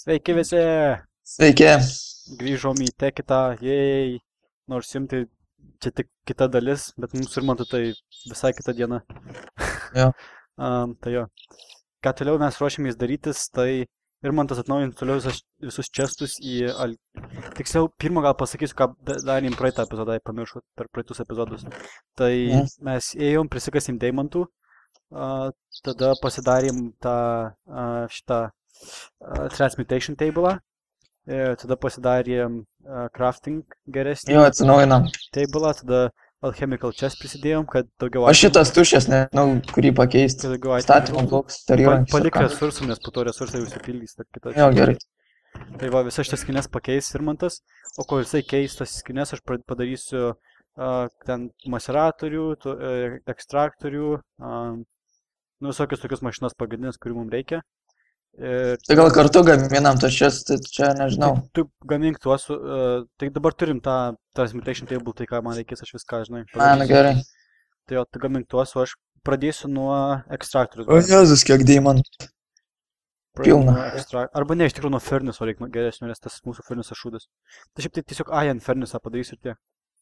Sveiki visi! Sveiki. Grįžom į Tekitą, jei. Nors jums tai čia tik kita dalis, bet mums ir man tai visai kita diena. Jo. Tai jo. Ką toliau mes ruošiamės darytis, tai ir man tas atnaujint toliau visus čestus į... Tiksliau, pirmą gal pasakysiu, ką darėm praeitą epizodą, pamiršau per praeitus epizodus. Tai mes ėjom, prisikasim deimantų, tada pasidarėm tą šitą transmutation table, tada pasidarėm crafting geresnį Jo, atsinaujinam. table, tada alchemical chest prisidėjom, kad daugiau O šitas tuščias, nežinau, kurį pakeisti. kad daugiau Statymo bloks, ar įrankis. palik ar ką. resursų, nes po to resursai užsipildys, tarp kitą. Jo, gerai. Tai va, visas šitas skines pakeis Irmantas, o kol jisai keis tas skines, aš padarysiu ten maceratorių, ekstraktorių, visokius tokius mašinas pagrindinės, kurių mums reikia. Tai gal kartu gaminam tas šias, tai čia nežinau. Tu gamink tuos, tai dabar turim tą transmutation table, tai ką man reikės, aš viską, žinai. Na, gerai. Tai jo, tu gamink tuos, o aš pradėsiu nuo ekstraktorius. O Jėzus, kiek deimantų. pilna. Arba ne, iš tikrųjų nuo furnace reikia geresnio, nes tas mūsų furnace šūdas. Tai šiaip tai tiesiog iron furnace padarysiu ir tiek.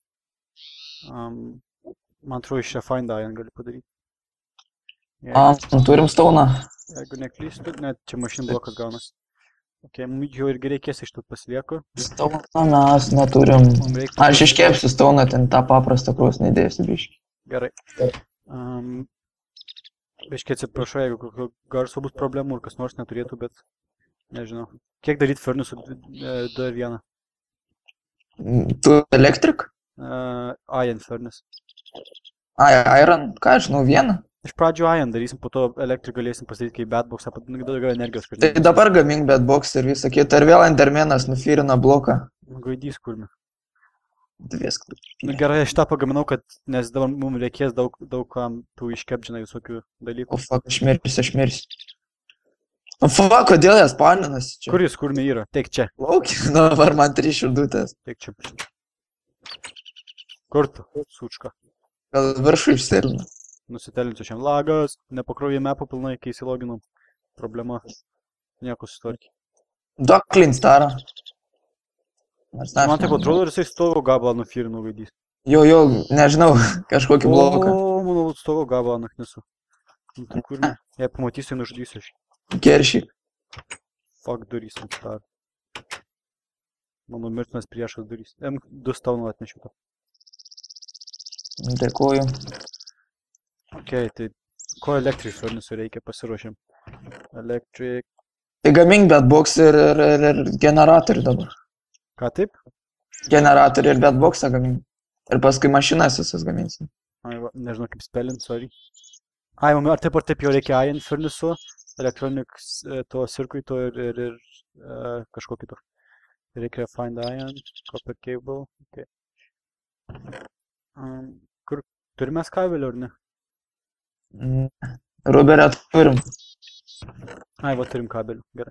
Man atrodo, iš čia find iron gali padaryti. Turim stauną. Jeigu neklystu, net čia mašinų blokas gaunas. Ok, jau irgi reikės iš tų pasilieku. Stauną mes neturim. Mum reikia... Aš iškepsiu stauną, ten tą paprastą krūsnį įdėsiu biškį. Gerai. Biškiai atsiprašau, jeigu kokio garso bus problemų ir kas nors neturėtų, bet nežinau. Kiek daryti furnace'ų 2 ir 1? Tu elektrik? Iron furnace. Iron, ką žinau, vieną. Iš pradžių iron darysim, po to elektrik galėsim pasidaryti kaip batboxą, daugiau energijos. Tai dabar gamink bedbox ir visą kitą. Ir vėl endermenas nufyrina bloką. Gaidys kurmi. Dviesklų. Gerai, aš tą pagaminau, kad, nes dabar mums reikės daug tų iškepdžinai visokių dalykų. O fuck, aš mirsiu. O fuck, kodėl jas spaninasi čia? Kur jis kurmi yra? Teik čia. Laukia, nu, var man 3 širdutės. Teik čia. Kur tu, sučka? Gal viršų išsirina. Nusitelinsiu šiam lagas, nepakrovė mapą pilnai, kai įsiloginom. Problema. Nieko susitvarkė. Duok clean starą. Man taip atrodo, ir jisai stovo gabalą nufyrino gaidys. Jo, nežinau, kažkokį bloką. O, manau, stovo gabalą naknesu. Tai kur ne? Jei pamatysiu, nužudysiu aš. Keršį. Fuck, durys ant starą. Mano mirtinas priešas durys. M2 stauną atnešiu tą. Dėkuoju. Ok, tai ko electric furnace reikia, pasiruošėm. Electric... Tai gamink bedbox ir generatorių dabar. Ką taip? Generatorių ir bedboxą gamink. Ir paskui mašinas visas gaminsim. Ai, va, nežinau kaip spellint, sorry. Ai, ar taip jau reikia iron furnace'o, electronics to circuito ir kažko kito. Reikia find iron, copper cable, ok. Kur turime kabelį, ar ne? Ruberę turim. Ai, va turim kabelių, gerai.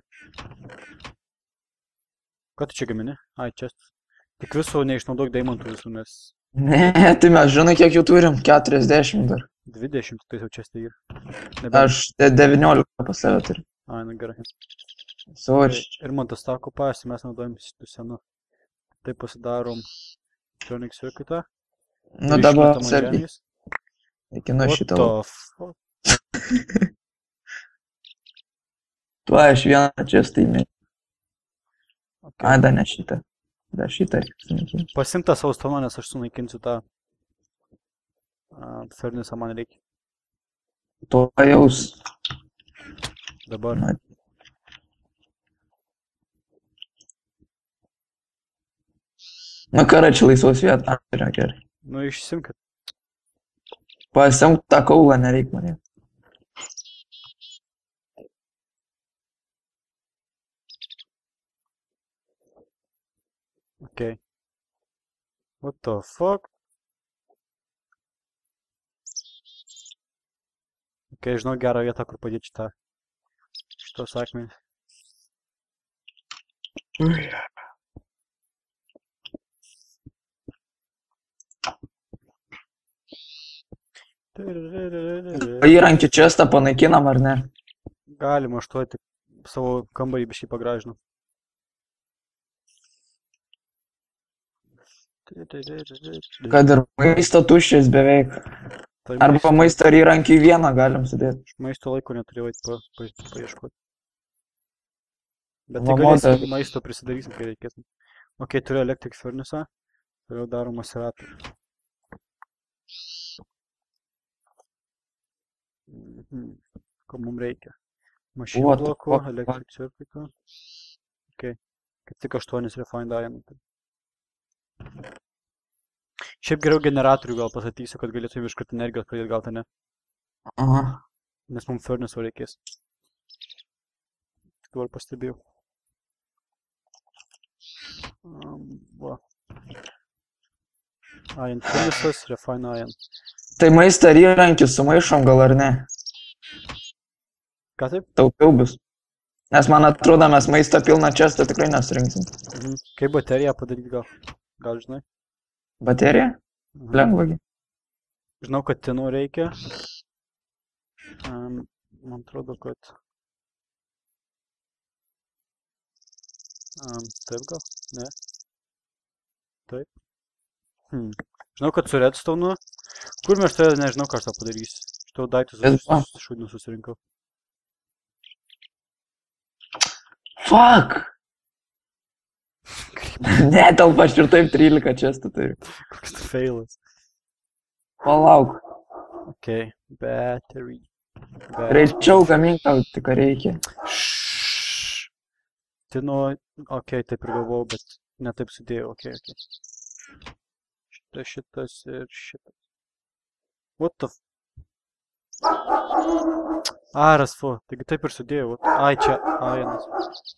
Ką tu čia gamini? Ai, čia. Tik viso neišnaudok deimantų visų, nes... Ne, tai mes žinai, kiek jų turim. 40 dar. 20, tai jau čia stai ir. Aš 19 pas save turiu. Ai, na gerai. Sorry. Ir man tas tako pasi, mes naudojam šitų senų. Tai pasidarom electronic circuitą. Nu dabar sergi. Iki nuo šitą. Tu aš vieną čia staimė. Ai, dar ne šitą. Dar šitą reikia sunaikinti. Pasimk tą savo stauną, nes aš sunaikinsiu tą furnace'ą man reikia. To jaus. Dabar. Nu karai, čia laisvos vietą. Gerai. Nu, išsimk. Pasimk tą kaulą, nereik man. Okay. What the fuck? Ok, žinau gerą vietą, kur padėti šitos akmenį. Įrankį čestą panaikinam ar ne? Galima, aš tuoj tik savo kambarį biškį pagražinu. Kad ir maisto tuščias beveik. Tai Arba maisto ir įrankį vieną galim sudėti. Aš maisto laiko neturėjau paieškoti. Bet tai galėsim maisto prisidarysim, kai reikės. Ok, turiu electric furnace, toliau darom maceratorių. Ko mums reikia? Mašinų blokų, electric circuitų. Ok, kaip tik 8 refined iron. Šiaip geriau generatorių gal pasakysiu, kad galėtume iškart energijos pradėti gauti, ne? Aha. Nes mums furnace reikės. Tik dabar pastebėjau. Va. Iron furnaces, refine iron. Tai maistą ir įrankį sumaišom gal ar ne? Ką taip? Taupiau bus. Nes man atrodo, mes maisto pilną čestą tikrai nesurinksim. Kaip bateriją padaryti gal? Gal žinai? Baterija? Lengvagi. Žinau, kad tinų reikia. Man atrodo, kad... Taip gal? Ne? Taip. Žinau, kad su redstone. Kur mes tai nežinau, ką aš tą padarysiu. Šitau daiktus šūdinius susirinkau. Fuck! Ne, tau aš ir taip 13 čestų turiu. Koks tai failas. Palauk. Ok, battery. Greičiau gamink tau tik reikia. Tino, ok, taip ir galvojau, bet ne taip sudėjau, ok. Šitas ir šitas. What the f... Rasfu, taigi taip ir sudėjau. Ai, čia ironas.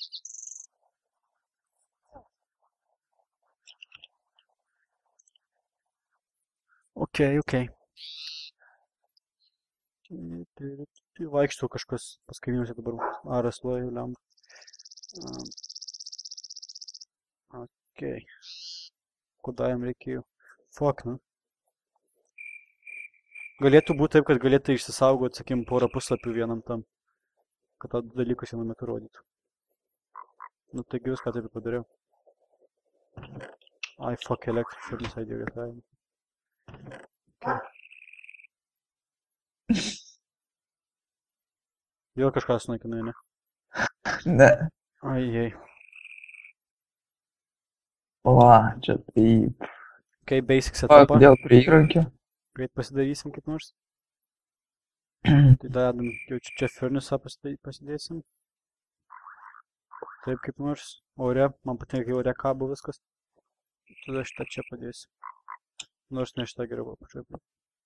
Ok. Vaikščiau kažkas pas kaimynus dabar. Rasfu, lemba. Ok. Kodėl jam reikėjo? Fuck, nu. Galėtų būti taip, kad galėtų išsisaugoti, sakim, porą puslapių vienam tam. Kad tą dalykus vienam metu rodytų. Nu, taigi viską taip ir padariau. Ai, fuck, electric furnace idėjau vietą. Ok. Vėl kažką sunaikinai, ne? Ne. Ai. Va, čia taip. Ok, basic setupą. Dėl prie įrankio. Greit pasidarysim kaip nors. Tai dadam, jau čia furnace pasidėsim. Taip kaip nors. Ore, man patinka, kai ore kabo viskas. Tada šitą čia padėsim. Nors ne šitą geriau pačioj.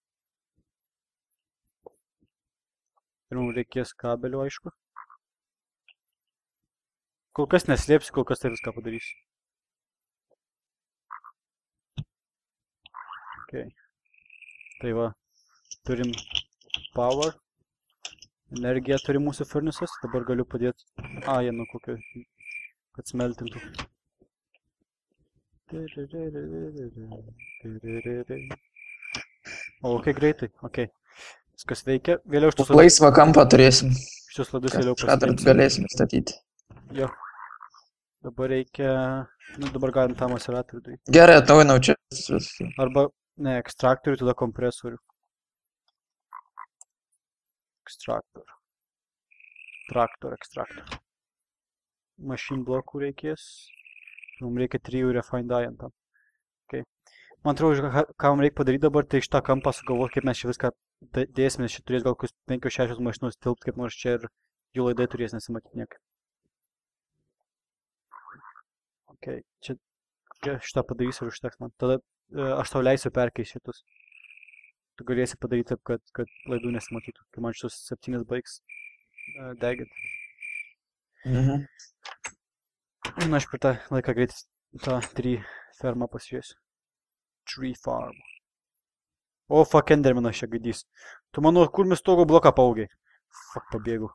Ir mums reikės kabelio, aišku. Kol kas neslėpsiu, kol kas tai viską padarysiu. Ok. Tai va, turim power. Energiją turi mūsų furnaces. Dabar galiu padėti ironų kokio, kad smeltintų. O, ok, greitai. Ok. Viskas veikia. Vėliau šitus laisvą kampą turėsim. Šitus ladus vėliau pasidėsim. Galėsim statyti. Jo. Dabar reikia... Nu, dabar galim tą maceratorių daryti. Gerai, atnaujinau čia. Arba, ne, ekstraktorių, tada kompresorių. Ekstraktor. Ekstraktor. Machine blokų reikės. Mums reikia 3 refined iron tam. Okay. Man atrodo, ką mums reikia padaryti dabar, tai šitą kampą sugalvoti, kaip mes čia viską dėsime. Šitą turės gal 5-6 mašinos tilpt, kaip nors čia ir jų laidai turės nesimatyti niekaip. Ok, čia šitą padarysiu ir užteks man. Tada aš tau leisiu perkeisti šitus. Tu galėsi padaryti taip, kad laidų nesimatytų, kai man šitus 7 baigs deginti. Na, aš per tą laiką greitai tą 3 fermą pasižiūrėsiu. Tree farm. O, fuck, endermanas čia gaidys. Tu manau, kur mes stogo bloką paaugiai? Fuck, pabėgau.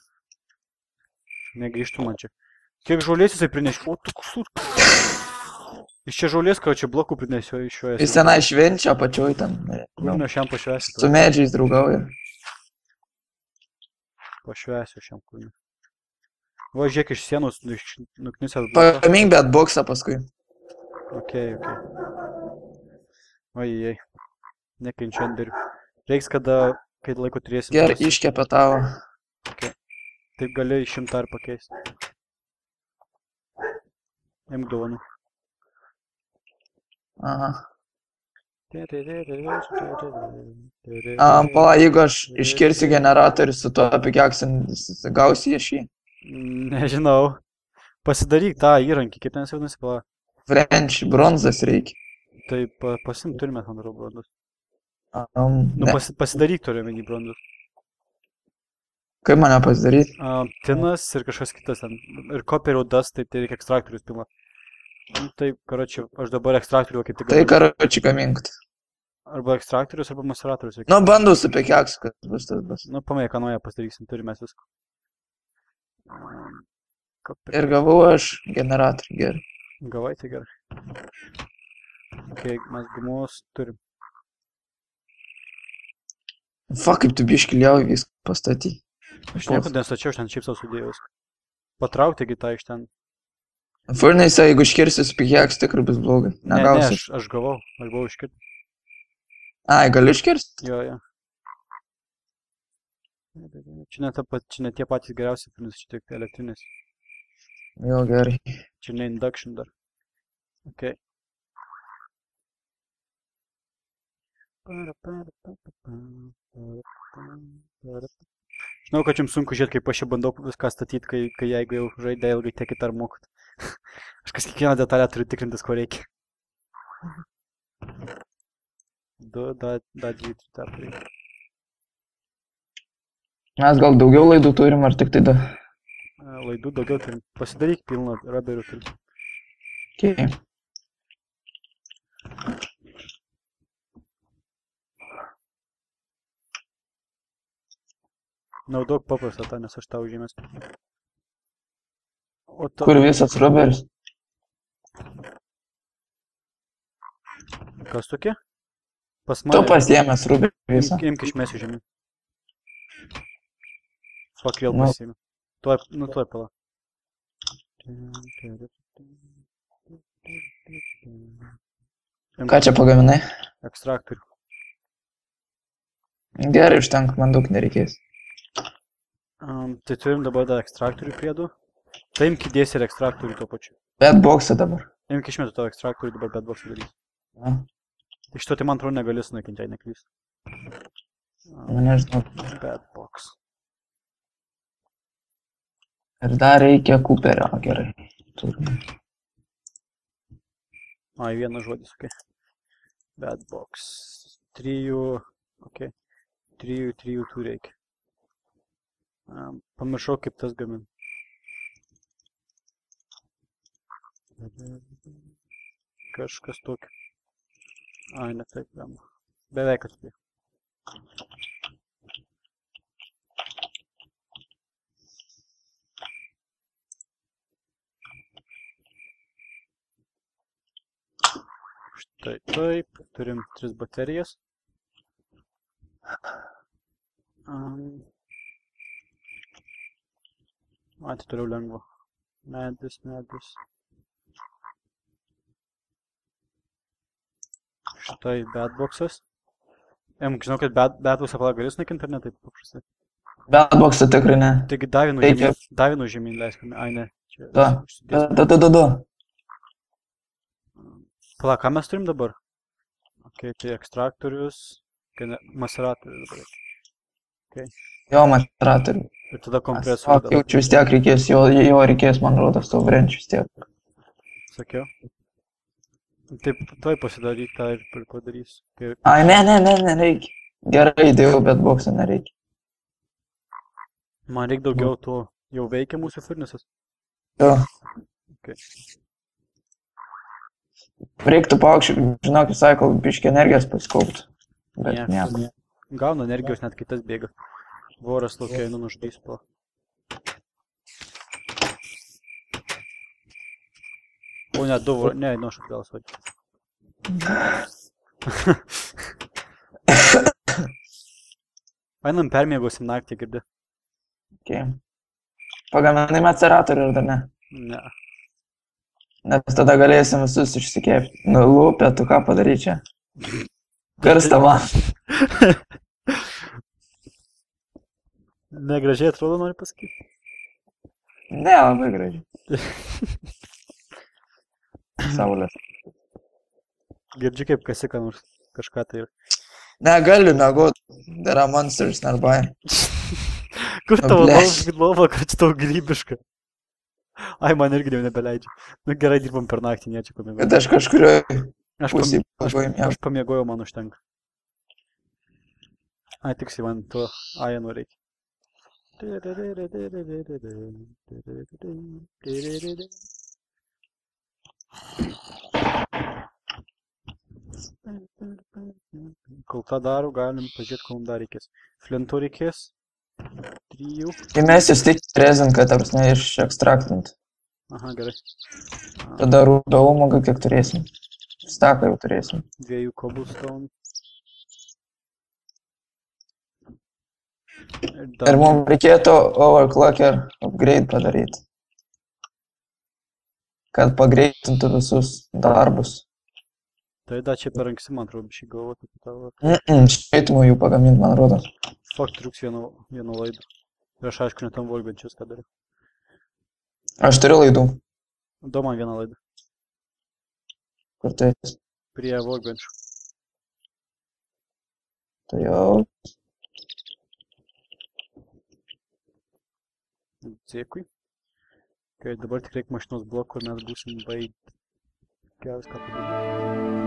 Negaištų man čia. Kiek žolės jisai prinešė? O, tu kusur. Iš čia žolės, ką čia blokų prinešė šioje. Jis tenai švenčia apačioj ten. Kur aš jam pašvesiu? Su medžiais draugauja. Pašvesiu šiam kūriniu. Va, žiūrėk, iš sienos nuknisęs blokas. Pamink bet boksą paskui. Ok. Ojei, nekenčiu enderių. Reiks, kada, kai laiko turėsim. Gerai, iškepė tavo. Taip gali 100 ar pakeisti. Imk dovanų. Aha. Pala, jeigu aš iškirsiu generatorių su tuo pikiaksu, gausi iš jį? Nežinau. Pasidaryk tą įrankį, kaip ten jau nusipala. French bronzas reikia. Tai pasim turime, man atrodo, bronzas. Ne. Pasidaryk turime į bronzas. Kaip mane pasidaryti? Tinas ir kažkas kitas ten. Ir copper odas, taip tai reikia ekstraktorius pilna. Taip, karoči, aš dabar ekstraktorių kaip tik... Tai karoči kaminkt. Arba ekstraktorius, arba maceratorius. Nu, bandau su pikiaksu, kad bus tas bus. Nu, pamėg, ką naują pasidarysim, turime viską. Ir gavau aš generatorių, gerai. Gavai, tai gerai. Ok, mes gumus turim. Fuck, kaip tu biškį liauji viską pastatyti. Aš nieko nestačiau, aš ten šiaip savo sudėjau viską. Patraukti tą iš ten. Furnace, jeigu iškirsi su pikiaksu, tikrai bus blogai. Negausi. Ne, aš gavau, aš buvau iškirti. Ai, gali iškirsti? Jo. Čia ne tie patys geriausi furnace, čia tik elektrinės. Jo, gerai. Čia ne induction dar. Ok. Žinau, kad jums sunku žiūrėti, kaip aš čia bandau viską statyti, kai jeigu jau žaidė ilgai tiekit ar mokot. Aš kas kiekvieną detalę turiu tikrintis, ko reikia. 2, da 2, 3, tą reikia. Mes gal daugiau laidų turim, ar tik tai 2? Laidų daugiau turim. Pasidaryk pilną raberių turim. Okay. Naudok paprastą tą, nes aš tau žymės. Kur visas raberis? Kas tokie? Pas Tu mane. pasiėmęs ruberį visą? Imk išmesiu žemyn. Fuck, vėl pasiėmė. Tuoj pala. Ką čia pagaminai? Ekstraktorių. Gerai, užtenka, man daug nereikės. Tai turim dabar dar ekstraktorių priedų. Tai imk įdėsi ir ekstraktorių tuo pačiu. Bedboxą dabar. Imk išmetu tavo ekstraktorių, dabar bedboxą darys. Na. Tai šito tai man atrodo negali sunaikinti, jei neklys. Nežinau. Bedbox. Ir dar reikia Cooperio, gerai. Turime. Ai, vienas žodis, ok. Bedbox. 3, ok. 3 tų reikia. Pamiršau, kaip tas gamin. Kažkas tokio. Ai, ne taip, galima. Beveik atspėjau. Štai taip, turim 3 baterijas. Tai toliau lengva. Medis. Štai bedboxas. Žinau, kad bedboxą pala gali sunaikinti ar ne taip paprastai? Bedboxą tikrai ne. Taigi davinu žemyn leiskime. Ai ne. Da. Pala, ką mes turim dabar? Ok, tai ekstraktorius, maceratorius dabar. Okay. Jo, maceratorių. Ir tada kompresorių. Jaučiu vis tiek reikės, jo reikės, man rodos, to French vis tiek. Sakiau. Taip, tuoj pasidaryk tą ir padarys. Ai, ne, reikia. Gerai, dėjau, bet boksą nereikia. Man reikia daugiau to. Jau veikia mūsų furnace'as? Jo. Okay. Reiktų paaukščių, žinok, visai, kol biškį energijos paskauptų. Bet nieko. Gauna energijos, net kitas bėga. Voras laukia, einu nuždys pala. O ne, 2 vorai, ne, einu aš atgal sodžiu. Einam permėgosim naktį, girdi. Okay. Pagaminai maceratorių ar dar ne? Ne. Nes tada galėsim visus išsikėpti. Lupė, tu ką padaryti čia? Karsta man. Negražiai atrodo, noriu pasakyti. Ne, labai gražiai. Saulės. Girdžiu, kaip kasi ką nors. Kažką tai ir. Negaliu miegot. There are monsters nearby. Kur tavo Bleš. lova, kad tau gyvybiška? Ai, man irgi jau nebeleidžia. Nu gerai, dirbam per naktį, niečia pamiegoti. Bet aš kažkurioje Aš pusėje pabuvojau miegoti. pamiegojau, man užtenka. Ai, tiksliai, man to ajenų reikia. Kol tą daro, galim pažiūrėti, ko mums dar reikės. Flintų reikės. 3. Įmesiu stik rezin, kad apsne išekstraktint. Aha, gerai. Tada rūdo umogą kiek turėsim. Staką jau turėsim. 2 cobblestone. Ir mums reikėtų overclocker upgrade padaryti. Kad pagreitintų visus darbus. Tai da, čia per anksti, man atrodo, šį galvoti apie tavo. Šveitimų jų pagaminti, man rodo. Fuck, triuks vieno laidą. Ir aš aišku, netam volgančius, ką dariau. Aš turiu laidų. Du man vieną laidą. Kur tu esi? Prie volgančių. Tai jau. Dėkui. Kai dabar tik reikia mašinos bloko ir mes būsim baigti. Geras, ką padaryti.